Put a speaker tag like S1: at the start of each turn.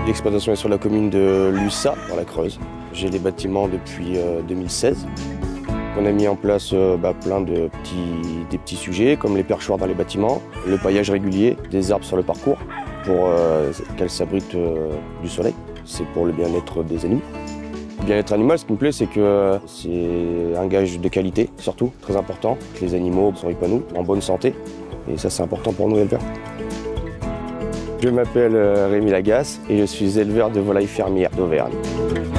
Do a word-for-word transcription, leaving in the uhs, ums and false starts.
S1: L'exploitation est sur la commune de Lussat, dans la Creuse. J'ai les bâtiments depuis euh, deux mille seize. On a mis en place euh, bah, plein de petits, des petits sujets, comme les perchoirs dans les bâtiments, le paillage régulier, des arbres sur le parcours, pour euh, qu'elles s'abritent euh, du soleil. C'est pour le bien-être des animaux. Le bien-être animal, ce qui me plaît, c'est que c'est un gage de qualité, surtout, très important. Que les animaux sont épanouis, en bonne santé, et ça c'est important pour nous éleveurs. Je m'appelle Rémi Lagasse et je suis éleveur de volailles fermières d'Auvergne.